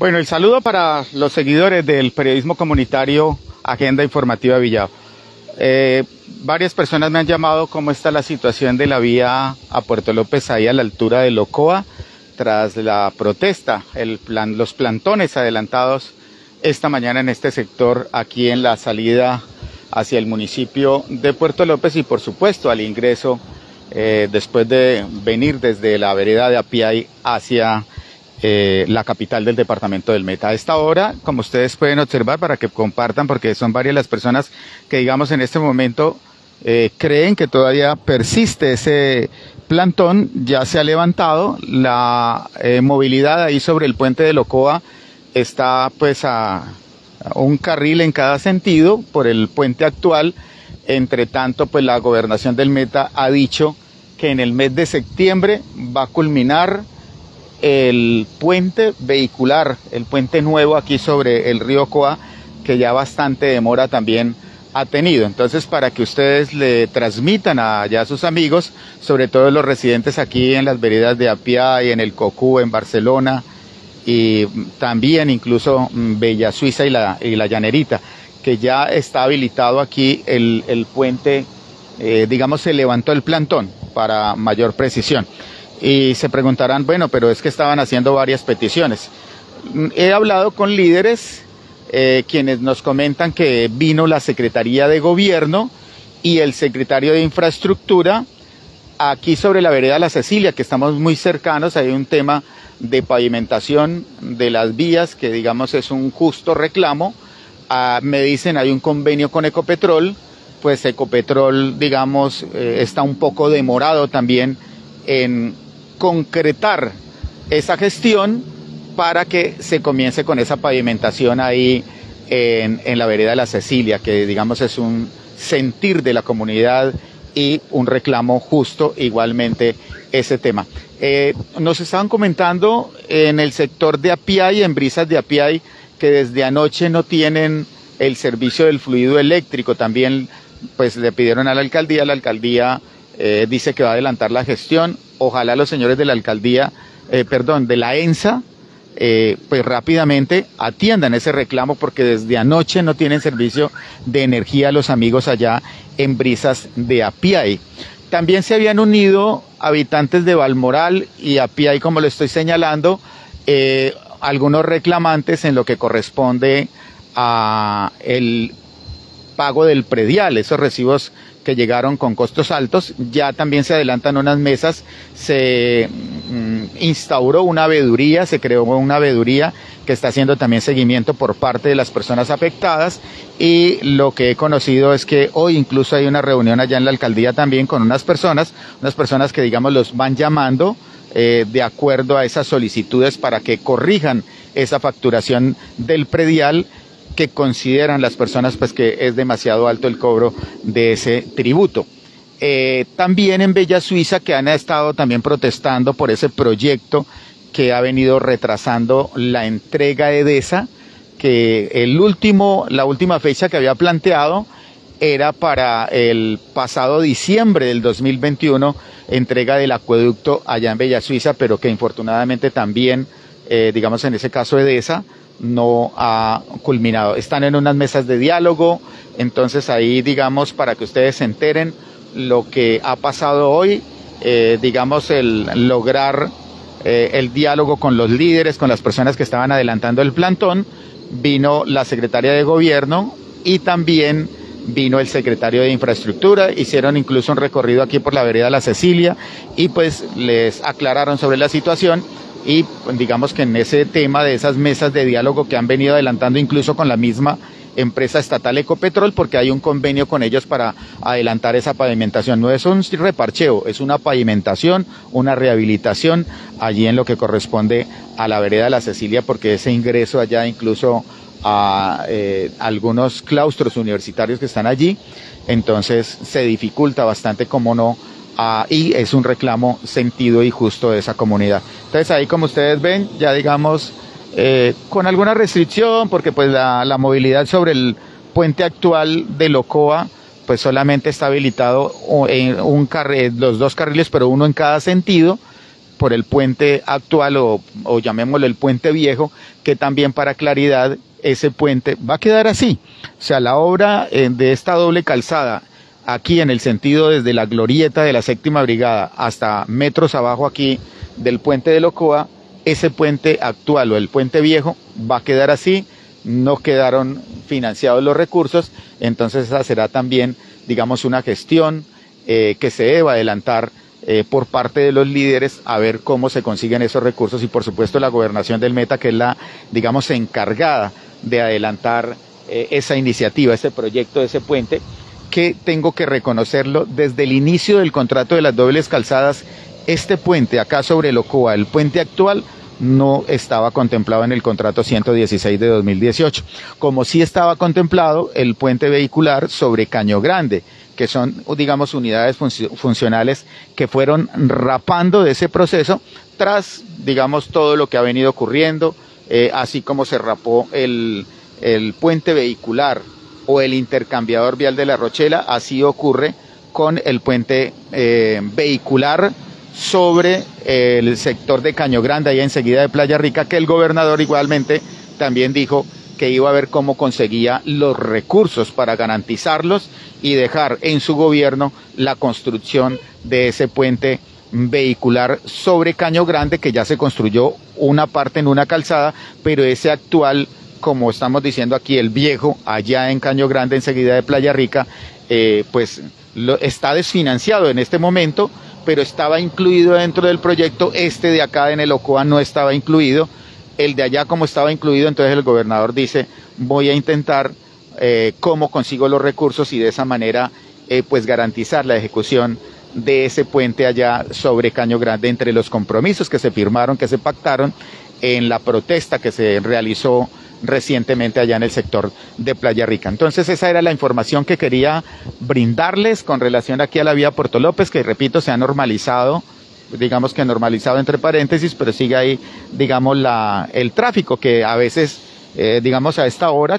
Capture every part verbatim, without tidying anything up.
Bueno, el saludo para los seguidores del periodismo comunitario Agenda Informativa Villavo. Eh, varias personas me han llamado cómo está la situación de la vía a Puerto López, ahí a la altura de Locoa, tras la protesta, el plan, los plantones adelantados esta mañana en este sector, aquí en la salida hacia el municipio de Puerto López y por supuesto al ingreso eh, después de venir desde la vereda de Apiay hacia eh, la capital del departamento del Meta. A esta hora, como ustedes pueden observar, para que compartan, porque son varias las personas que digamos en este momento eh, creen que todavía persiste ese plantón, ya se ha levantado, la eh, movilidad ahí sobre el puente de Locoa está pues a un carril en cada sentido por el puente actual. Entre tanto, pues la gobernación del Meta ha dicho que en el mes de septiembre va a culminar el puente vehicular, el puente nuevo aquí sobre el río Coa, que ya bastante demora también ha tenido. Entonces, para que ustedes le transmitan allá a sus amigos, sobre todo los residentes aquí en las veredas de Apiay, en el Cocú, en Barcelona, y también incluso Bella Suiza y la, y la Llanerita, que ya está habilitado aquí el, el puente, eh, digamos se levantó el plantón para mayor precisión. Y se preguntarán, bueno, pero es que estaban haciendo varias peticiones. He hablado con líderes, eh, quienes nos comentan que vino la Secretaría de Gobierno y el Secretario de Infraestructura aquí sobre la vereda La Cecilia, que estamos muy cercanos. Hay un tema de pavimentación de las vías que digamos es un justo reclamo. Ah, me dicen hay un convenio con Ecopetrol, pues Ecopetrol digamos eh, está un poco demorado también en concretar esa gestión para que se comience con esa pavimentación ahí en, en la vereda La Cecilia, que digamos es un sentir de la comunidad y un reclamo justo igualmente ese tema. Eh, nos estaban comentando en el sector de Apiay, en Brisas de Apiay, que desde anoche no tienen el servicio del fluido eléctrico. También pues le pidieron a la alcaldía, la alcaldía eh, dice que va a adelantar la gestión. Ojalá los señores de la alcaldía, eh, perdón, de la ENSA, eh, pues rápidamente atiendan ese reclamo, porque desde anoche no tienen servicio de energía los amigos allá en Brisas de Apiay. También se habían unido habitantes de Balmoral y Apiay, como lo estoy señalando, eh, algunos reclamantes en lo que corresponde a el pago del predial, esos recibos que llegaron con costos altos. Ya también se adelantan unas mesas, se mm, instauró una veeduría, se creó una veeduría que está haciendo también seguimiento por parte de las personas afectadas, y lo que he conocido es que hoy incluso hay una reunión allá en la alcaldía también con unas personas, unas personas que digamos los van llamando eh, de acuerdo a esas solicitudes para que corrijan esa facturación del predial, que consideran las personas pues que es demasiado alto el cobro de ese tributo. Eh, también en Bella Suiza, que han estado también protestando por ese proyecto que ha venido retrasando la entrega de EDESA, que el último, la última fecha que había planteado era para el pasado diciembre del dos mil veintiuno, entrega del acueducto allá en Bella Suiza, pero que infortunadamente también, eh, digamos en ese caso EDESA, no ha culminado. Están en unas mesas de diálogo, entonces ahí digamos para que ustedes se enteren lo que ha pasado hoy, eh, digamos el lograr eh, el diálogo con los líderes, con las personas que estaban adelantando el plantón. Vino la secretaria de Gobierno y también vino el secretario de Infraestructura, hicieron incluso un recorrido aquí por la vereda La Cecilia y pues les aclararon sobre la situación. Y digamos que en ese tema de esas mesas de diálogo que han venido adelantando incluso con la misma empresa estatal Ecopetrol, porque hay un convenio con ellos para adelantar esa pavimentación. No es un reparcheo, es una pavimentación, una rehabilitación allí en lo que corresponde a la vereda La Cecilia, porque ese ingreso allá incluso a eh, algunos claustros universitarios que están allí, entonces se dificulta bastante, como no. Ah, y es un reclamo sentido y justo de esa comunidad. Entonces ahí, como ustedes ven, ya digamos eh, con alguna restricción, porque pues la, la movilidad sobre el puente actual de Locoa pues solamente está habilitado en un carril, los dos carriles, pero uno en cada sentido, por el puente actual o, o llamémoslo el puente viejo, que también para claridad ese puente va a quedar así. O sea, la obra eh, de esta doble calzada, aquí en el sentido desde la glorieta de la séptima brigada hasta metros abajo aquí del puente de Locoa, ese puente actual o el puente viejo va a quedar así, no quedaron financiados los recursos, entonces esa será también, digamos, una gestión eh, que se deba adelantar eh, por parte de los líderes a ver cómo se consiguen esos recursos y por supuesto la gobernación del Meta, que es la, digamos, encargada de adelantar eh, esa iniciativa, ese proyecto de ese puente, que tengo que reconocerlo, desde el inicio del contrato de las dobles calzadas, este puente acá sobre Locoa, el puente actual, no estaba contemplado en el contrato ciento dieciséis de dos mil dieciocho, como sí estaba contemplado el puente vehicular sobre Caño Grande, que son, digamos, unidades func- funcionales que fueron rapando de ese proceso tras, digamos, todo lo que ha venido ocurriendo, eh, así como se rapó el, el puente vehicular o el intercambiador vial de La Rochela, así ocurre con el puente eh, vehicular sobre eh, el sector de Caño Grande, ahí enseguida de Playa Rica, que el gobernador igualmente también dijo que iba a ver cómo conseguía los recursos para garantizarlos y dejar en su gobierno la construcción de ese puente vehicular sobre Caño Grande, que ya se construyó una parte en una calzada, pero ese actual, como estamos diciendo aquí, el viejo, allá en Caño Grande, enseguida de Playa Rica, eh, pues lo, está desfinanciado en este momento, pero estaba incluido dentro del proyecto. Este de acá en el Ocoa no estaba incluido, el de allá como estaba incluido, entonces el gobernador dice, voy a intentar eh, cómo consigo los recursos y de esa manera eh, pues garantizar la ejecución de ese puente allá sobre Caño Grande, entre los compromisos que se firmaron, que se pactaron en la protesta que se realizó recientemente allá en el sector de Playa Rica. Entonces esa era la información que quería brindarles con relación aquí a la vía Puerto López, que repito, se ha normalizado, digamos que normalizado entre paréntesis, pero sigue ahí, digamos, la, el tráfico que a veces, eh, digamos, a esta hora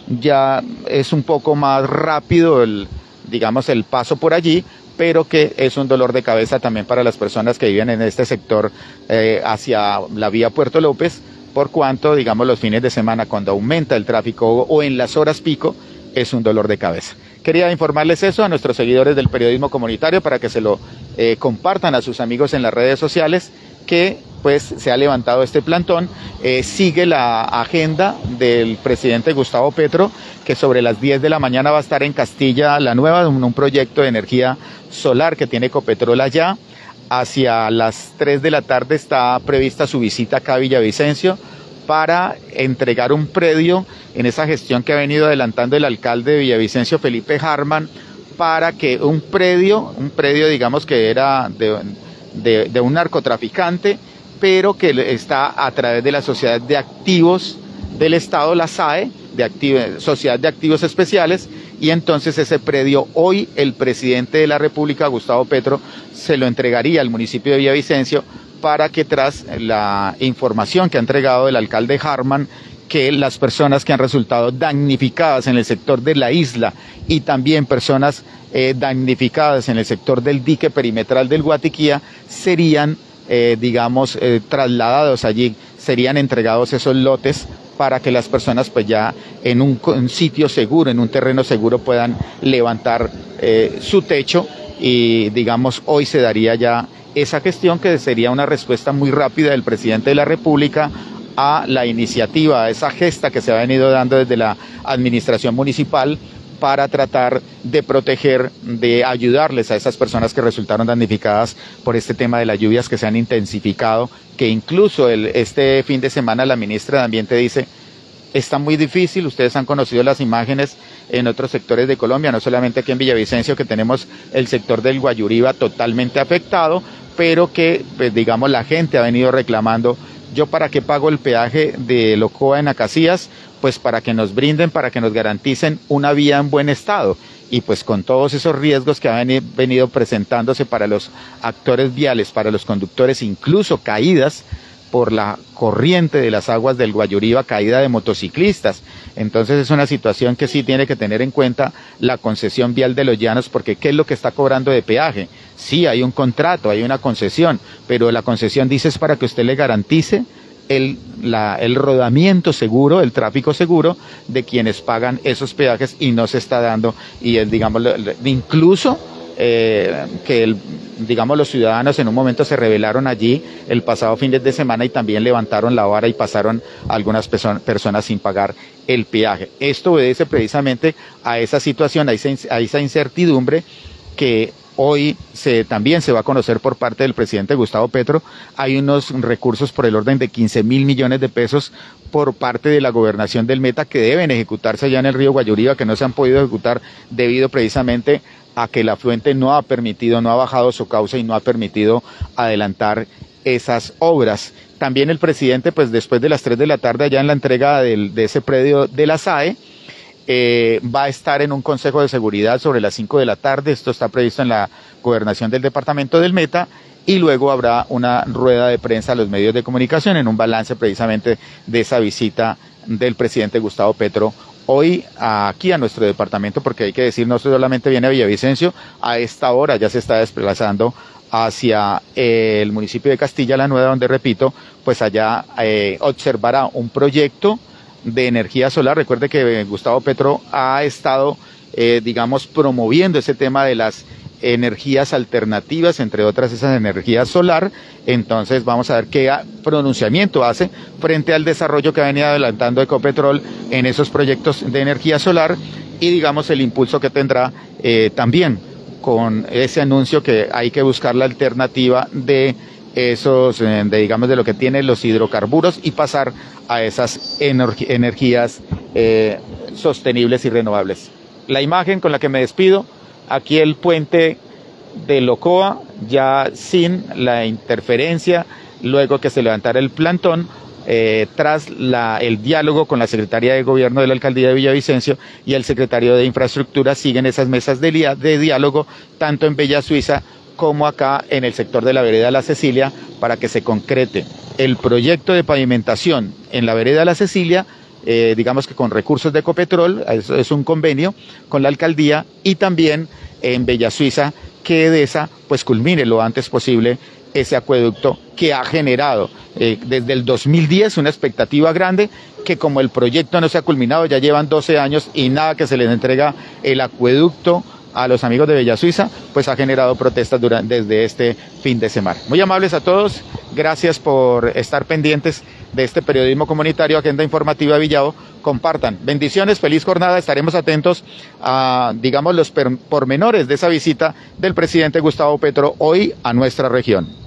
ya es un poco más rápido el, digamos, el paso por allí, pero que es un dolor de cabeza también para las personas que viven en este sector eh, hacia la vía Puerto López, por cuanto, digamos, los fines de semana, cuando aumenta el tráfico o, o en las horas pico, es un dolor de cabeza. Quería informarles eso a nuestros seguidores del periodismo comunitario para que se lo eh, compartan a sus amigos en las redes sociales, que pues se ha levantado este plantón. Eh, sigue la agenda del presidente Gustavo Petro, que sobre las diez de la mañana va a estar en Castilla la Nueva, un, un proyecto de energía solar que tiene Ecopetrol allá. Hacia las tres de la tarde está prevista su visita acá a Villavicencio para entregar un predio en esa gestión que ha venido adelantando el alcalde de Villavicencio, Felipe Harman, para que un predio, un predio digamos que era de, de, de un narcotraficante, pero que está a través de la Sociedad de Activos del Estado, la S A E, de activ- Sociedad de Activos Especiales, y entonces ese predio hoy el presidente de la República, Gustavo Petro, se lo entregaría al municipio de Villavicencio para que tras la información que ha entregado el alcalde Harman, que las personas que han resultado damnificadas en el sector de la isla y también personas eh, damnificadas en el sector del dique perimetral del Guatiquía serían, eh, digamos, eh, trasladados allí, serían entregados esos lotes para que las personas pues ya en un, un sitio seguro, en un terreno seguro puedan levantar eh, su techo y digamos hoy se daría ya esa gestión que sería una respuesta muy rápida del presidente de la República a la iniciativa, a esa gesta que se ha venido dando desde la administración municipal para tratar de proteger, de ayudarles a esas personas que resultaron damnificadas por este tema de las lluvias que se han intensificado, que incluso el, este fin de semana la ministra de Ambiente dice, está muy difícil, ustedes han conocido las imágenes en otros sectores de Colombia, no solamente aquí en Villavicencio, que tenemos el sector del Guayuriba totalmente afectado, pero que, pues, digamos, la gente ha venido reclamando, yo para qué pago el peaje de Locoa en Acacías, pues para que nos brinden, para que nos garanticen una vía en buen estado. Y pues con todos esos riesgos que han venido presentándose para los actores viales, para los conductores, incluso caídas por la corriente de las aguas del Guayuriba, caída de motociclistas. Entonces es una situación que sí tiene que tener en cuenta la concesión vial de los llanos, porque ¿qué es lo que está cobrando de peaje? Sí, hay un contrato, hay una concesión, pero la concesión dice es para que usted le garantice el, la, el rodamiento seguro, el tráfico seguro de quienes pagan esos peajes y no se está dando, y es, digamos, incluso eh, que el, digamos, los ciudadanos en un momento se rebelaron allí el pasado fin de semana y también levantaron la vara y pasaron a algunas perso- personas sin pagar el peaje. Esto obedece precisamente a esa situación, a esa, a esa incertidumbre que hoy se, también se va a conocer por parte del presidente Gustavo Petro. Hay unos recursos por el orden de quince mil millones de pesos por parte de la gobernación del Meta que deben ejecutarse allá en el río Guayuriba, que no se han podido ejecutar debido precisamente a que el afluente no ha permitido, no ha bajado su cauce y no ha permitido adelantar esas obras. También el presidente, pues después de las tres de la tarde, allá en la entrega del, de ese predio de la S A E, Eh, va a estar en un consejo de seguridad sobre las cinco de la tarde. Esto está previsto en la gobernación del departamento del Meta, y luego habrá una rueda de prensa a los medios de comunicación en un balance precisamente de esa visita del presidente Gustavo Petro hoy aquí a nuestro departamento, porque hay que decir, no solamente viene a Villavicencio, a esta hora ya se está desplazando hacia eh, el municipio de Castilla la Nueva, donde, repito, pues allá eh, observará un proyecto de energía solar. Recuerde que Gustavo Petro ha estado, eh, digamos, promoviendo ese tema de las energías alternativas, entre otras esas energías solar. Entonces vamos a ver qué pronunciamiento hace frente al desarrollo que ha venido adelantando Ecopetrol en esos proyectos de energía solar, y digamos el impulso que tendrá eh, también con ese anuncio que hay que buscar la alternativa de esos, de, digamos, de lo que tienen los hidrocarburos y pasar a esas energ- energías eh, sostenibles y renovables. La imagen con la que me despido, aquí el puente de Locoa, ya sin la interferencia, luego que se levantara el plantón, eh, tras la, el diálogo con la Secretaría de Gobierno de la Alcaldía de Villavicencio y el Secretario de Infraestructura, siguen esas mesas de, de diálogo, tanto en Bella Suiza como acá en el sector de la vereda La Cecilia, para que se concrete el proyecto de pavimentación en la vereda La Cecilia, eh, digamos que con recursos de Ecopetrol, es, es un convenio con la alcaldía, y también en Bella Suiza, que EDESA pues culmine lo antes posible ese acueducto que ha generado eh, desde el dos mil diez una expectativa grande, que como el proyecto no se ha culminado, ya llevan doce años y nada que se les entrega el acueducto a los amigos de Bella Suiza, pues ha generado protestas durante, desde este fin de semana. Muy amables a todos, gracias por estar pendientes de este periodismo comunitario, Agenda Informativa Villavo. Compartan, bendiciones, feliz jornada, estaremos atentos a, digamos, los pormenores de esa visita del presidente Gustavo Petro hoy a nuestra región.